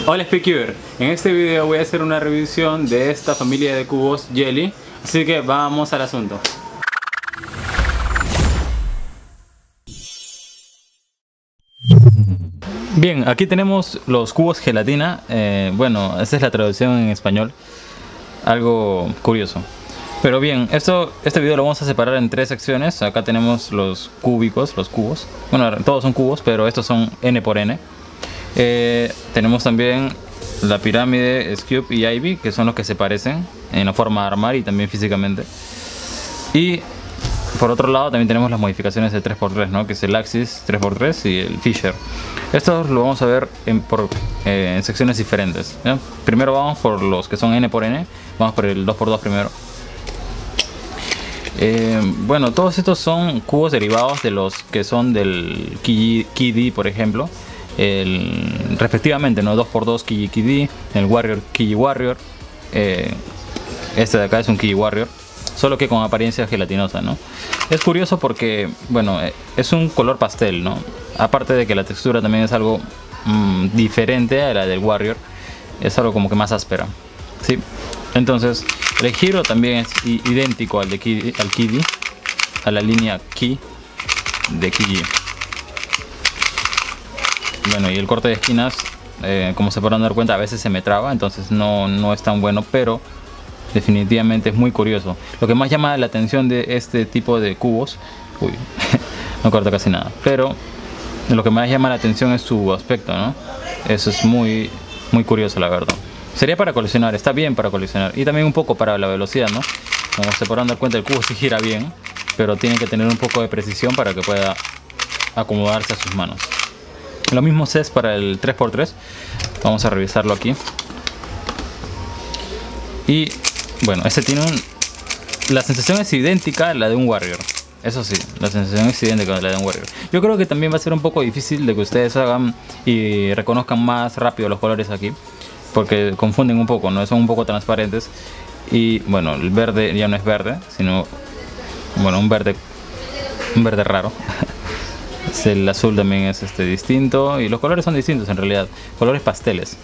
Hola Speaker, en este video voy a hacer una revisión de esta familia de cubos Jelly, así que vamos al asunto. Bien, aquí tenemos los cubos gelatina. Bueno, esa es la traducción en español, algo curioso. Pero bien, este video lo vamos a separar en tres secciones. Acá tenemos los cúbicos, los cubos. Bueno, todos son cubos, pero estos son N por N. Tenemos también la pirámide, Scube y Ivy, que son los que se parecen en la forma de armar y también físicamente. Y por otro lado también tenemos las modificaciones de 3x3, ¿no? Que es el Axis 3x3 y el Fisher. Estos lo vamos a ver en secciones diferentes, ¿ya? Primero vamos por los que son N por N. Vamos por el 2x2 primero. Bueno, todos estos son cubos derivados de los que son del Key-D, por ejemplo. Respectivamente, ¿no? 2x2 Key-D, el Warrior Key-Warrior. Este de acá es un Key-Warrior, solo que con apariencia gelatinosa, ¿no? Es curioso porque, bueno, es un color pastel, ¿no? Aparte de que la textura también es algo diferente a la del Warrior. Es algo como que más áspera, ¿sí? Entonces, el giro también es idéntico al Key-D, a la línea Key de Key. Bueno, y el corte de esquinas, como se podrán dar cuenta, a veces se me traba, entonces no es tan bueno, pero definitivamente es muy curioso. Lo que más llama la atención de este tipo de cubos, uy, no corta casi nada, pero lo que más llama la atención es su aspecto, ¿no? Eso es muy curioso, la verdad. Sería para coleccionar, está bien para coleccionar, y también un poco para la velocidad, ¿no? Como se podrán dar cuenta, el cubo sí gira bien, pero tiene que tener un poco de precisión para que pueda acomodarse a sus manos. Lo mismo es para el 3x3. Vamos a revisarlo aquí. Y bueno, este tiene la sensación es idéntica a la de un Warrior. Eso sí, la sensación es idéntica a la de un Warrior. Yo creo que también va a ser un poco difícil de que ustedes hagan y reconozcan más rápido los colores aquí, porque confunden un poco, ¿no? Son un poco transparentes. Y bueno, el verde ya no es verde, sino, bueno, un verde raro. El azul también es distinto, y los colores son distintos en realidad, colores pasteles.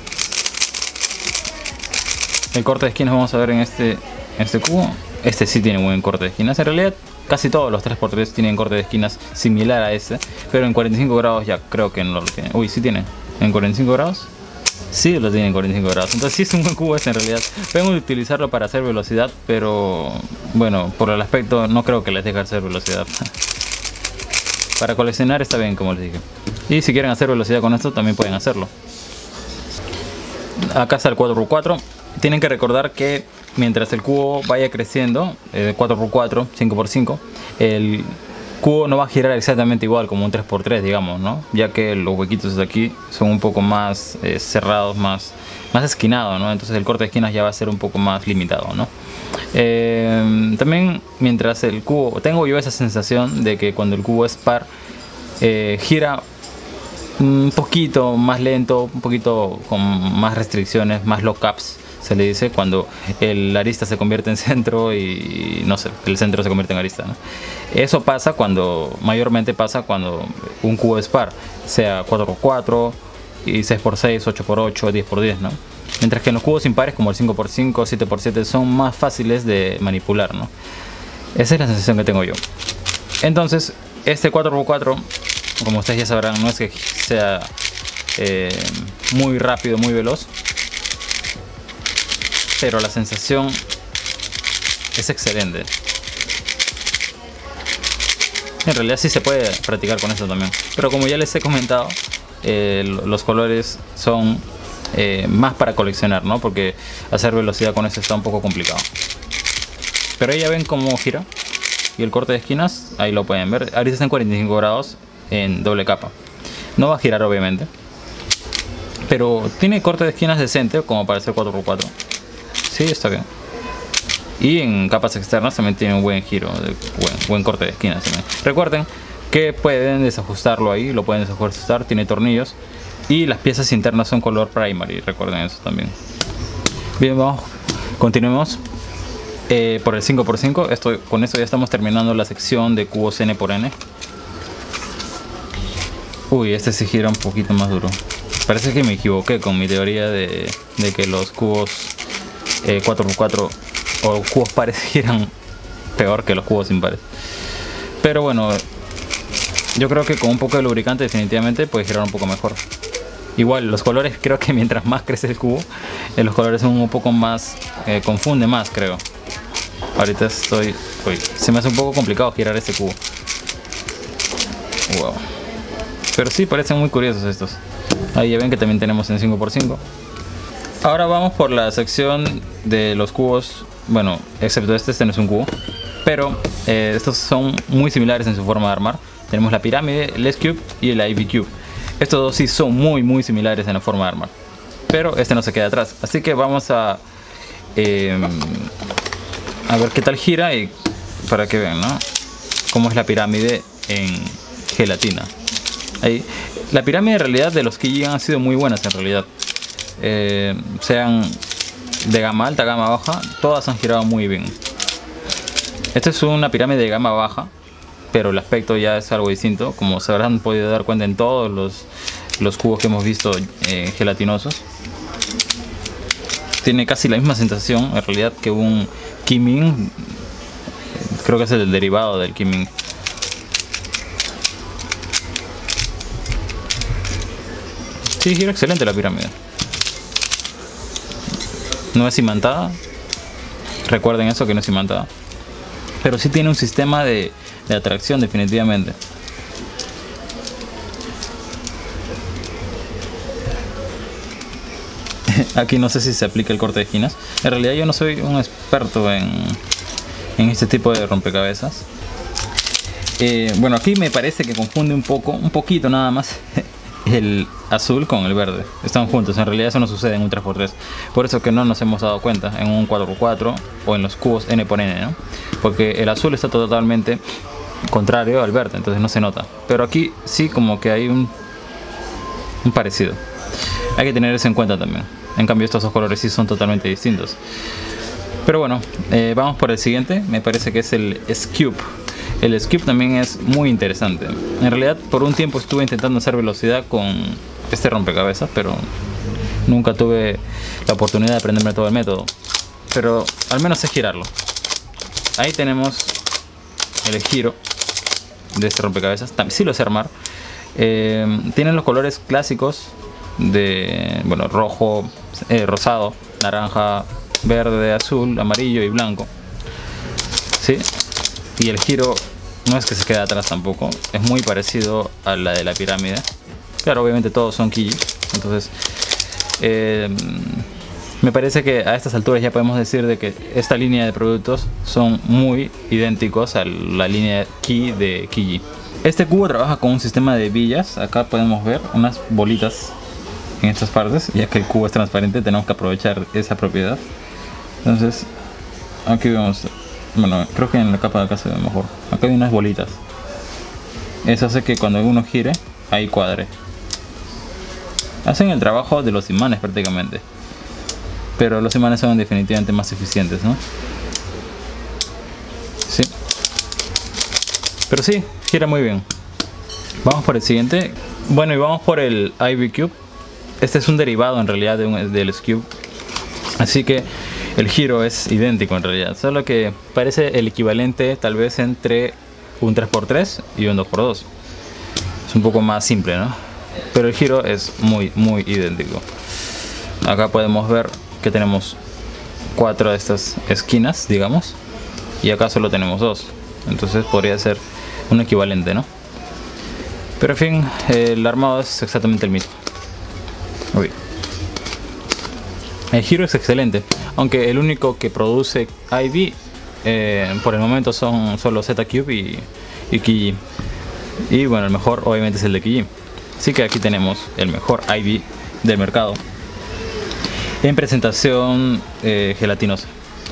El corte de esquinas vamos a ver en este cubo. Este sí tiene buen corte de esquinas. En realidad casi todos los 3x3 tienen corte de esquinas similar a este, pero en 45 grados ya creo que no lo tiene. Uy, sí tiene. ¿En 45 grados? Sí lo tiene en 45 grados. Entonces sí es un buen cubo en realidad. Pueden utilizarlo para hacer velocidad, pero bueno, por el aspecto no creo que les deje hacer velocidad. Para coleccionar está bien, como les dije. Y si quieren hacer velocidad con esto, también pueden hacerlo. Acá está el 4x4. Tienen que recordar que mientras el cubo vaya creciendo, 4x4, 5x5, el cubo no va a girar exactamente igual como un 3x3, digamos, ¿no? Ya que los huequitos de aquí son un poco más cerrados, más esquinados, ¿no? Entonces el corte de esquinas ya va a ser un poco más limitado, ¿no? También mientras el cubo, tengo yo esa sensación de que cuando el cubo es par, gira un poquito más lento, un poquito con más restricciones, más lockups se le dice, cuando el arista se convierte en centro y no sé, el centro se convierte en arista, ¿no? Eso pasa mayormente pasa cuando un cubo es par, sea 4x4 y 6x6, 8x8, 10x10, ¿no? Mientras que en los cubos impares como el 5x5, 7x7 son más fáciles de manipular, ¿no? Esa es la sensación que tengo yo. Entonces, este 4x4, como ustedes ya sabrán, no es que sea muy rápido, muy veloz, pero la sensación es excelente. En realidad sí se puede practicar con esto también, pero como ya les he comentado, los colores son más para coleccionar, ¿no? Porque hacer velocidad con esto está un poco complicado. Pero ahí ya ven cómo gira. Y el corte de esquinas, ahí lo pueden ver. Ahorita está en 45 grados en doble capa. No va a girar obviamente, pero tiene corte de esquinas decente como para hacer 4x4. Sí, está bien. Y en capas externas también tiene un buen giro, buen corte de esquinas también. Recuerden que pueden desajustarlo ahí, lo pueden desajustar, tiene tornillos. Y las piezas internas son color primary, recuerden eso también. Bien, vamos, continuemos por el 5x5. Con esto ya estamos terminando la sección de cubos N por N. Uy, este se gira un poquito más duro. parece que me equivoqué con mi teoría de que los cubos 4x4 o cubos pares giran peor que los cubos impares. Pero bueno, yo creo que con un poco de lubricante definitivamente puede girar un poco mejor. Igual los colores, creo que mientras más crece el cubo, los colores son un poco más, confunde más, creo. Ahorita estoy... Uy, se me hace un poco complicado girar este cubo. Wow. Pero sí, parecen muy curiosos estos. Ahí ya ven que también tenemos en 5x5. Ahora vamos por la sección de los cubos. Bueno, excepto este no es un cubo. Pero estos son muy similares en su forma de armar. Tenemos la pirámide, el S-Cube y el Ivy Cube. Estos dos sí son muy similares en la forma de armar. Pero este no se queda atrás. Así que vamos a ver qué tal gira y para que vean, ¿no? Cómo es la pirámide en gelatina. Ahí. La pirámide en realidad de los Kijin han sido muy buenas en realidad. Sean de gama alta, gama baja, todas han girado muy bien. Esta es una pirámide de gama baja, pero el aspecto ya es algo distinto, como se habrán podido dar cuenta en todos los cubos que hemos visto gelatinosos. Tiene casi la misma sensación en realidad que un Kimin. Creo que es el derivado del Kimin. Sí, gira excelente la pirámide. No es imantada. Recuerden eso, que no es imantada. Pero sí tiene un sistema de atracción definitivamente. Aquí no sé si se aplica el corte de esquinas. En realidad yo no soy un experto en este tipo de rompecabezas. Bueno, aquí me parece que confunde un poquito nada más el azul con el verde. Están juntos, en realidad eso no sucede en un 3x3. Por eso que no nos hemos dado cuenta en un 4x4 o en los cubos N por N, ¿no? Porque el azul está totalmente contrario al verde, entonces no se nota. Pero aquí sí como que hay un parecido. Hay que tener eso en cuenta también. En cambio estos dos colores sí son totalmente distintos. Pero bueno, vamos por el siguiente. Me parece que es el S-Cube. El S-Cube también es muy interesante. En realidad por un tiempo estuve intentando hacer velocidad con este rompecabezas, pero nunca tuve la oportunidad de aprenderme todo el método. Pero al menos sé girarlo. Ahí tenemos el giro de este rompecabezas. También sí lo sé armar. Tienen los colores clásicos de, bueno, rojo, rosado, naranja, verde, azul, amarillo y blanco. ¿Sí? Y el giro no es que se quede atrás tampoco, es muy parecido a la de la pirámide. Claro, obviamente todos son Kijin, entonces me parece que a estas alturas ya podemos decir de que esta línea de productos son muy idénticos a la línea Ki de Kijin. Este cubo trabaja con un sistema de villas. Acá podemos ver unas bolitas en estas partes, ya que el cubo es transparente tenemos que aprovechar esa propiedad. Entonces aquí vemos, bueno, creo que en la capa de acá se ve mejor. Acá hay unas bolitas. Eso hace que cuando uno gire, ahí cuadre. Hacen el trabajo de los imanes prácticamente. Pero los imanes son definitivamente más eficientes, ¿no? Sí. Pero sí, gira muy bien. Vamos por el siguiente. Bueno, y vamos por el Ivy Cube. Este es un derivado en realidad del S-Cube. Así que el giro es idéntico en realidad, solo que parece el equivalente tal vez entre un 3x3 y un 2x2. Es un poco más simple, ¿no? Pero el giro es muy idéntico. Acá podemos ver que tenemos 4 de estas esquinas, digamos, y acá solo tenemos 2. Entonces podría ser un equivalente, ¿no? Pero en fin, el armado es exactamente el mismo. Uy. El giro es excelente, aunque el único que produce Ivy por el momento son solo Z-Cube y Kijin. Y bueno, el mejor obviamente es el de Kijin. Así que aquí tenemos el mejor Ivy del mercado en presentación gelatinosa.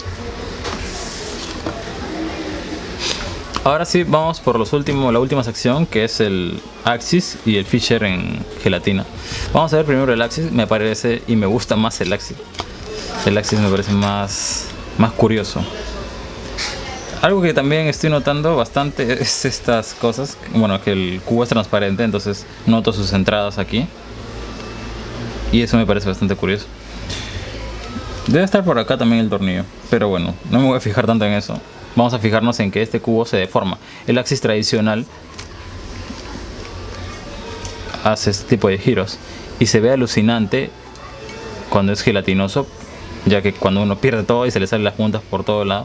Ahora sí, vamos por la última sección, que es el Axis y el Fisher en gelatina. Vamos a ver primero el Axis. Me parece y me gusta más el Axis. El Axis me parece más curioso. Algo que también estoy notando bastante es estas cosas. Bueno, que el cubo es transparente, entonces noto sus entradas aquí. Y eso me parece bastante curioso. Debe estar por acá también el tornillo, pero bueno, no me voy a fijar tanto en eso. Vamos a fijarnos en que este cubo se deforma. El Axis tradicional hace este tipo de giros y se ve alucinante cuando es gelatinoso, ya que cuando uno pierde todo y se le salen las puntas por todo lado,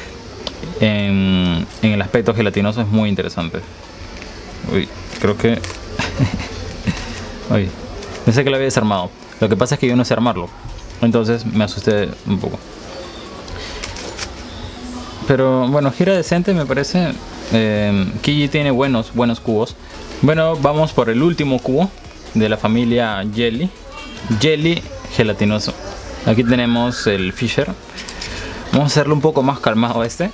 en el aspecto gelatinoso es muy interesante. Uy, creo que uy, pensé que lo había desarmado. Lo que pasa es que yo no sé armarlo, entonces me asusté un poco. Pero bueno, gira decente me parece. Kiji tiene buenos cubos. Bueno, vamos por el último cubo de la familia Jelly. Jelly gelatinoso. Aquí tenemos el Fisher. Vamos a hacerlo un poco más calmado este.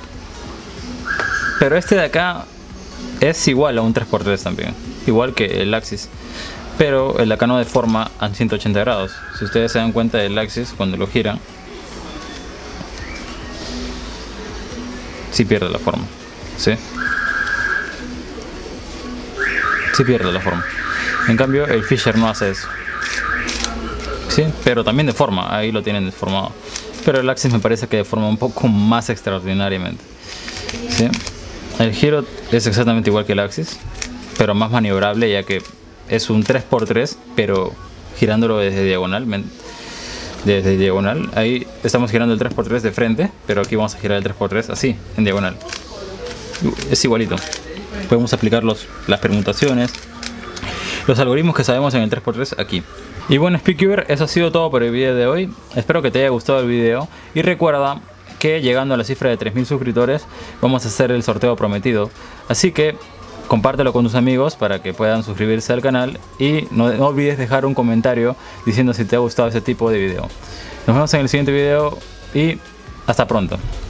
Pero este de acá es igual a un 3x3 también. Igual que el Axis. Pero el de acá no deforma a 180 grados. Si ustedes se dan cuenta del Axis cuando lo giran, sí pierde la forma. ¿Sí? Sí pierde la forma. En cambio el Fisher no hace eso. Sí, pero también deforma, ahí lo tienen deformado. Pero el Axis me parece que deforma un poco más extraordinariamente. ¿Sí? El giro es exactamente igual que el Axis, pero más maniobrable, ya que es un 3x3, pero girándolo desde diagonal. Desde diagonal, ahí estamos girando el 3x3 de frente, pero aquí vamos a girar el 3x3 así, en diagonal. Es igualito. Podemos aplicar las permutaciones, los algoritmos que sabemos en el 3x3 aquí. Y bueno, Speedcuber, eso ha sido todo por el video de hoy. Espero que te haya gustado el video y recuerda que llegando a la cifra de 3000 suscriptores vamos a hacer el sorteo prometido. Así que compártelo con tus amigos para que puedan suscribirse al canal y no olvides dejar un comentario diciendo si te ha gustado ese tipo de video. Nos vemos en el siguiente video y hasta pronto.